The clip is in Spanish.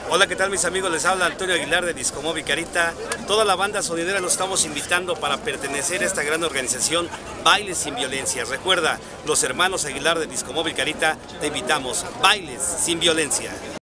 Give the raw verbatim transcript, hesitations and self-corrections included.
Hola, ¿qué tal mis amigos? Les habla Antonio Aguilar de Discomóvil Carita. Toda la banda sonidera los estamos invitando para pertenecer a esta gran organización Bailes sin Violencia. Recuerda, los hermanos Aguilar de Discomóvil Carita, te invitamos, Bailes sin Violencia.